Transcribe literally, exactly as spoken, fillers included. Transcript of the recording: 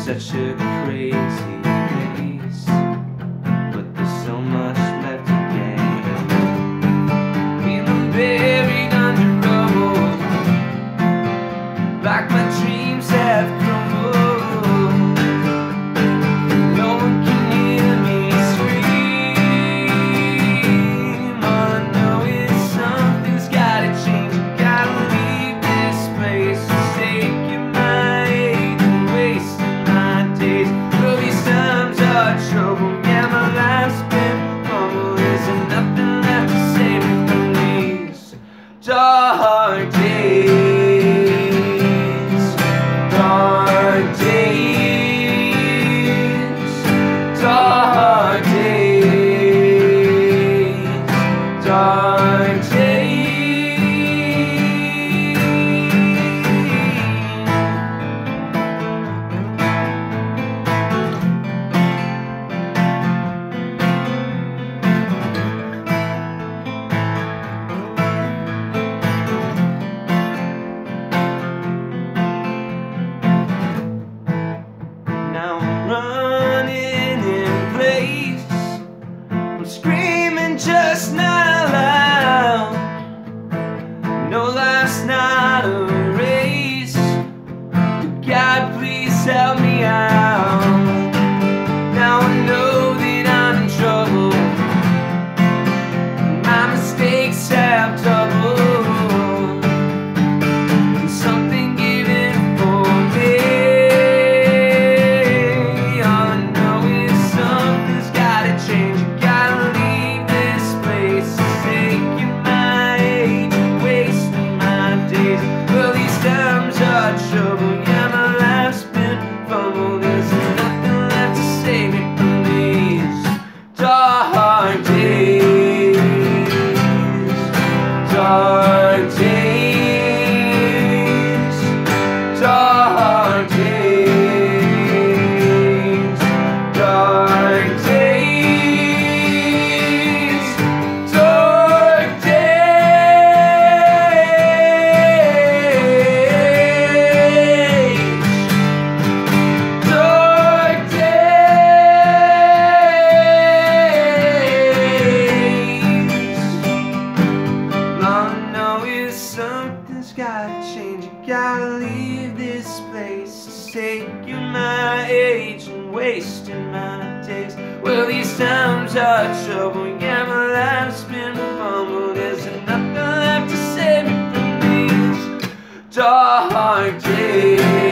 such a crazy place, but there's so much left to gain. Feeling buried under rubble, like my dreams have crumbled. No one can hear me scream. All I know is something's gotta change. You gotta leave this place. Taking my age and wasting my days. Well, these times are trouble. Yeah, my life's been fumbled. There's nothing left to save me from these dark days. Dark days. Dark days. Dark days. Now I'm running in place. I'm screaming just not out loud. No, life's not a race. God, please help me out. Now I know that I'm in trouble. My mistakes have doubled. And something given for me. All I know is something's gotta change. You gotta leave this place. Taking my age and wasting my days. Well, these times are trouble. Yeah, my life's been fumbled. There's nothing left to save me from these dark days. Dark days. Dark days. Dark days. Dark days. Dark days. All I know is something's gotta change. You gotta leave this place. Taking my age and wasting my days. Well, these times are trouble. Yeah, my life's been fumbled. There's nothing left to save me from these dark days.